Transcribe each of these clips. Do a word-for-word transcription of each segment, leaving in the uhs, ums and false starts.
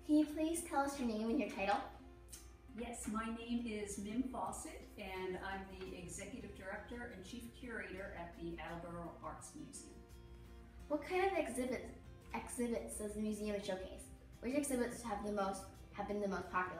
Can you please tell us your name and your title? Yes, my name is Mim Fawcett, and I'm the Executive Director and Chief Curator at the Attleboro Arts Museum. What kind of exhibits exhibits does the museum showcase? Which exhibits have the most have been the most popular?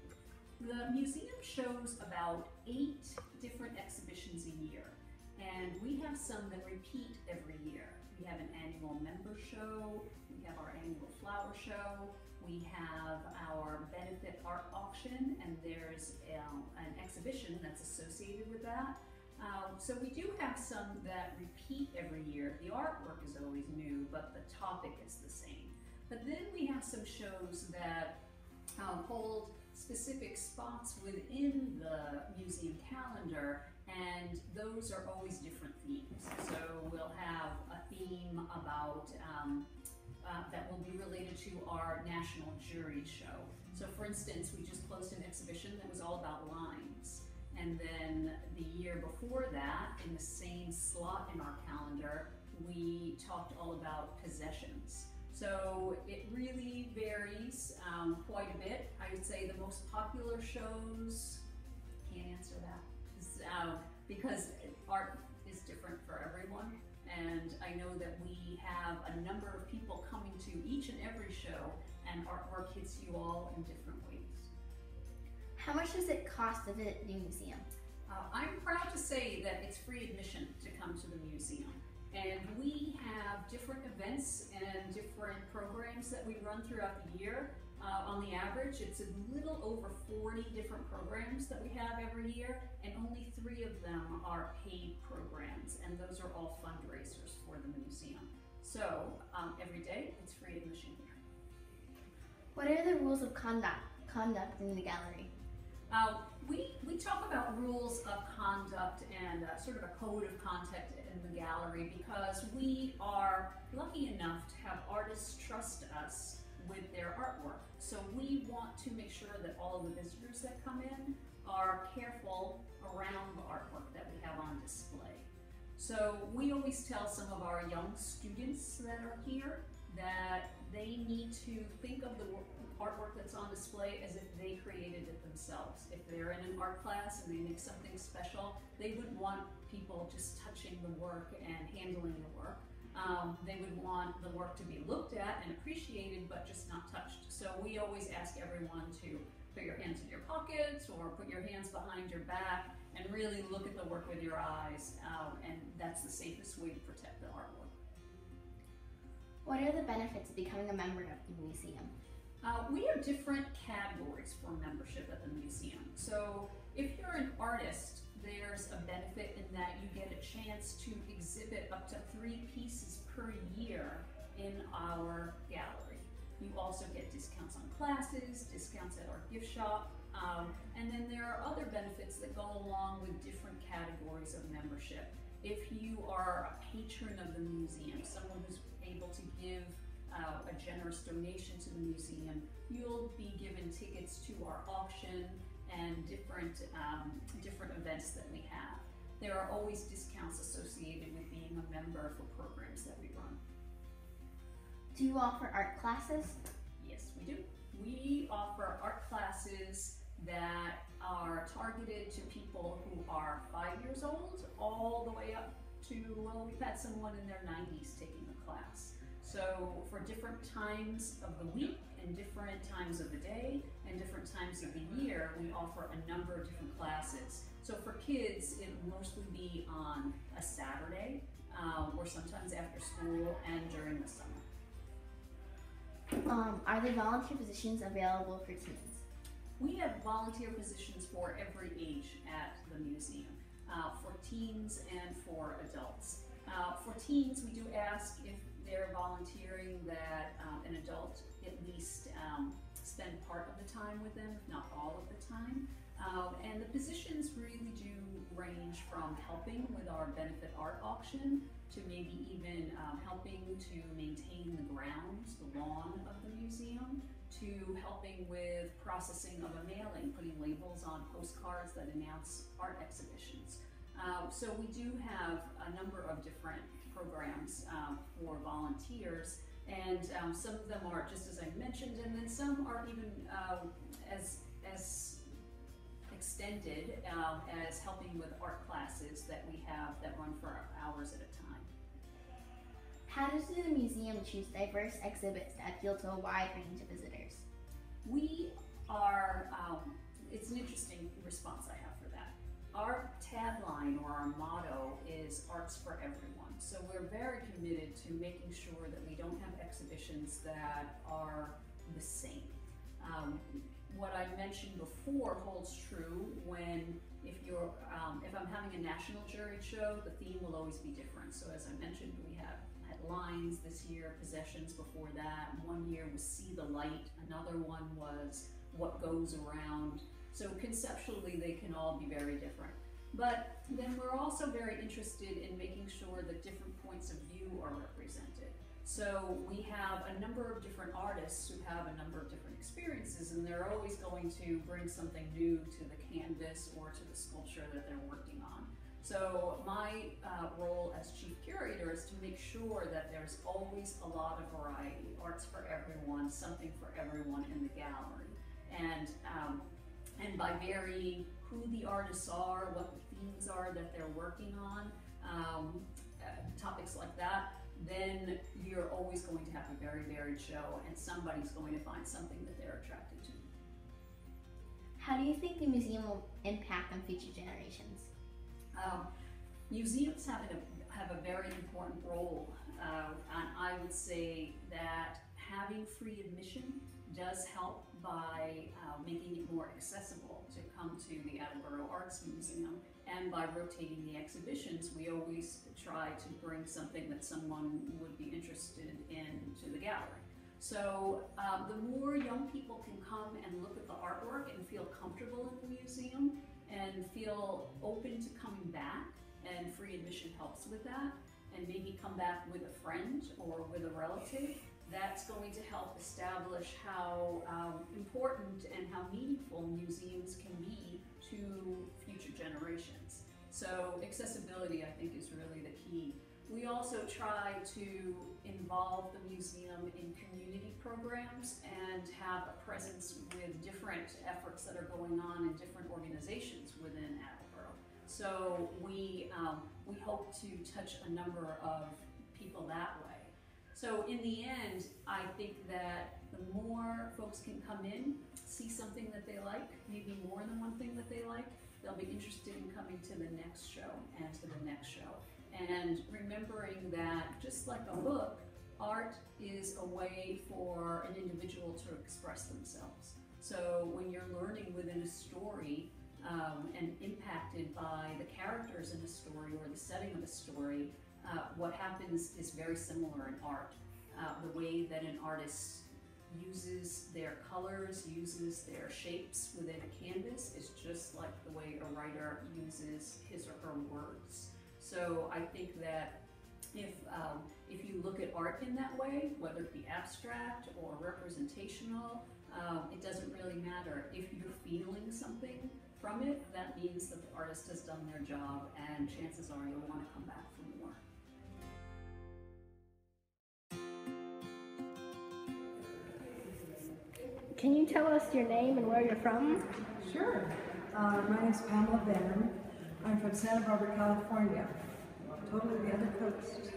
The museum shows about eight different exhibitions a year, and we have some that repeat every year. We have an annual member show, we have our annual flower show, we have our benefit art auction, and there's um, an exhibition that's associated with that. Um, so we do have some that repeat every year. The artwork is always new, but the topic is the same. But then we have some shows that um, hold specific spots within the museum calendar, and those are always different themes. So we'll have a theme about um, uh, that will be related to our National Jury Show. So for instance, we just closed an exhibition that was all about lines. And then the year before that, in the same slot in our calendar, we talked all about possessions. So it really varies um, quite a bit. I would say the most popular shows, can't answer that, is, uh, because art is different for everyone. And I know that we have a number of people coming to each and every show, and artwork hits you all in different ways. How much does it cost to visit the museum? Uh, I'm proud to say that it's free admission to come to the museum. And we have different events and different programs that we run throughout the year. Uh, on the average, it's a little over forty different programs that we have every year, and only three of them are paid programs, and those are all fundraisers for the museum. So um, every day, it's free admission here. What are the rules of conduct conduct in the gallery? Uh, we, we talk about rules of conduct and uh, sort of a code of conduct in the gallery because we are lucky enough to have artists trust us with their artwork. So we want to make sure that all of the visitors that come in are careful around the artwork that we have on display. So we always tell some of our young students that are here that they need to think of the artwork that's on display as if they created it themselves. If they're in an art class and they make something special, they wouldn't want people just touching the work and handling the work. Um, they would want the work to be looked at and appreciated, but just not touched. So we always ask everyone to put your hands in your pockets or put your hands behind your back and really look at the work with your eyes, um, and that's the safest way to protect the artwork. What are the benefits of becoming a member of the museum? Uh, we have different categories for membership at the museum. So if you're an artist, there's a benefit in that you get a chance to exhibit up to three pieces per year in our gallery. You also get discounts on classes, discounts at our gift shop, um, and then there are other benefits that go along with different categories of membership. If you are a patron of the museum, someone who's able to give uh, a generous donation to the museum, you'll be given tickets to our auction and different, um, different events that we have. There are always discounts associated with being a member for programs that we run. Do you offer art classes? Yes, we do. We offer art classes that are targeted to people who are five years old all the way up to, well, we've had someone in their nineties taking the class. So for different times of the week and different times of the day and different times of the year, we offer a number of different classes. So for kids, it'll mostly be on a Saturday um, or sometimes after school and during the summer. Um, are there volunteer positions available for teens? We have volunteer positions for every age at the museum, uh, for teens and for adults. Uh, for teens, we do ask if they're volunteering that um, an adult at least um, spend part of the time with them, if not all of the time. Um, and the positions really do range from helping with our benefit art auction to maybe even um, helping to maintain the grounds, the lawn of the museum, to helping with processing of a mailing, putting labels on postcards that announce art exhibitions. Uh, so we do have a number of different programs um, for volunteers, And um, some of them are just as I mentioned, and then some are even uh, as, as extended um, as helping with art classes that we have that run for hours at a time. How does the museum choose diverse exhibits that appeal to a wide range of visitors? We are, um, it's an interesting response I have for that. Our tagline or our motto is arts for everyone. So we're very committed to making sure that we don't have exhibitions that are the same. Um, what I mentioned before holds true when if you're, um, if I'm having a national juried show, the theme will always be different. So as I mentioned, we have had lines this year, possessions before that. One year was See the Light, another one was What Goes Around. So conceptually they can all be very different. But then we're also very interested in making sure that different points of view are represented. So we have a number of different artists who have a number of different experiences, and they're always going to bring something new to the canvas or to the sculpture that they're working on. So my uh, role as chief curator is to make sure that there's always a lot of variety, arts for everyone, something for everyone in the gallery. And, um, and by varying who the artists are, what the themes are that they're working on, um, uh, topics like that, then you're always going to have a very varied show, and somebody's going to find something that they're attracted to. How do you think the museum will impact on future generations? Um, museums have a, have a very important role, uh, and I would say that having free admission does help by uh, making it more accessible to come to the Attleboro Arts Museum. And by rotating the exhibitions, we always try to bring something that someone would be interested in to the gallery. So um, the more young people can come and look at the artwork and feel comfortable in the museum and feel open to coming back, and free admission helps with that, and maybe come back with a friend or with a relative, that's going to help establish how um, important and how meaningful museums can be to future generations. So accessibility, I think, is really the key. We also try to involve the museum in community programs and have a presence with different efforts that are going on in different organizations within Attleboro. So we, um, we hope to touch a number of people that way. So in the end, I think that the more folks can come in, see something that they like, maybe more than one thing that they like, they'll be interested in coming to the next show and to the next show. And remembering that, just like a book, art is a way for an individual to express themselves. So when you're learning within a story um, and impacted by the characters in a story or the setting of a story, uh, what happens is very similar in art. Uh, the way that an artist uses their colors, uses their shapes within a canvas is just like the way a writer uses his or her words. So I think that if, um, if you look at art in that way, whether it be abstract or representational, um, it doesn't really matter. If you're feeling something from it, that means that the artist has done their job, and chances are you'll want to come back for more. Can you tell us your name and where you're from? Sure. Uh, my name is Pamela Benham. I'm from Santa Barbara, California. Totally the other coast.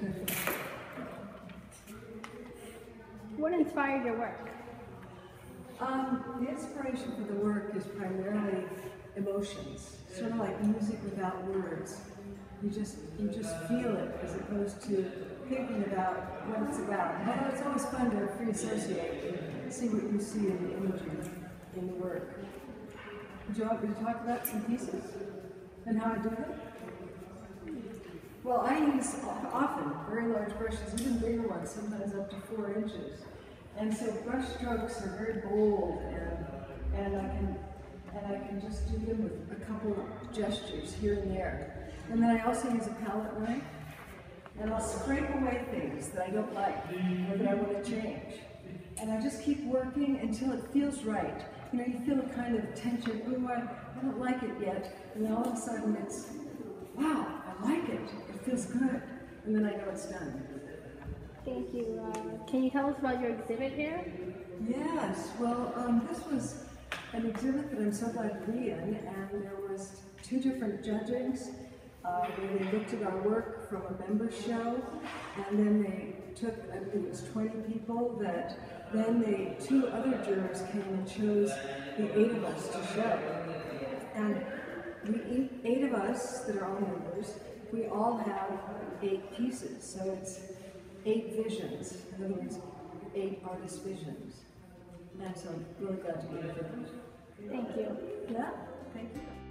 What inspired your work? Um, the inspiration for the work is primarily emotions, sort of like music without words. You just you just feel it as opposed to thinking about what it's about. Although it's always fun to free associate and see what you see in the imagery in the work. Would you want me to talk about some pieces and how I do them? Well, I use often very large brushes, even bigger ones, sometimes up to four inches. And so brush strokes are very bold, and and I can and I can just do them with a couple of gestures here and there. And then I also use a palette knife, and I'll scrape away things that I don't like or that I want to change. And I just keep working until it feels right. You know, you feel a kind of tension. Oh, I, I don't like it yet. And then all of a sudden it's, wow, I like it. It feels good. And then I know it's done. Can Thank you. Uh, can you tell us about your exhibit here? Yes, well, um, this was an exhibit that I'm so glad to be in, and there was two different judgings uh, where they looked at our work from a member show, and then they took, I believe it was twenty people, that then they, two other jurors came and chose the eight of us to show. And we, eight of us that are all members, we all have eight pieces, so it's eight visions, in other words, eight artist visions. And so I'm really glad to be here. Thank you. Yeah, thank you.